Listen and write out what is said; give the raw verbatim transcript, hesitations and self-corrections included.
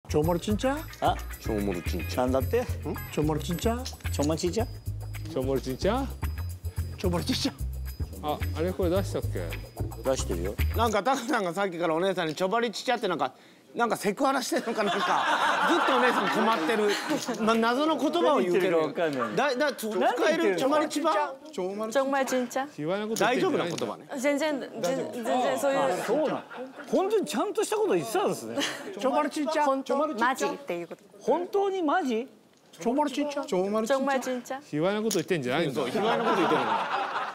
정말 진짜? 아, 정말 진짜. 난だって? 응? 정말 진짜? 정말 진짜? 정말 진짜? 정말 진짜? あ、あれこれ出したっけ？ 出してるよ。 なんかタカさんがさっきからお姉さんにちょばりちちゃってなんかなんかセクハラしてるのかなんかずっとお姉さん困ってる、ま、謎の言葉を言うけどだだ使えるちょばりちば 정말 진짜? 卑猥なこと言大丈夫ってんじゃないんだな言葉ね。 全然全全然そういうそうなん。本当にちゃんとしたこと言ってたんですね。 정말 진짜? 本当マジっていうこと。 本当にマジ？ 정말 진짜? 정말 진짜? 卑猥なこと言ってんじゃないんだ。 卑猥なこと言ってるの。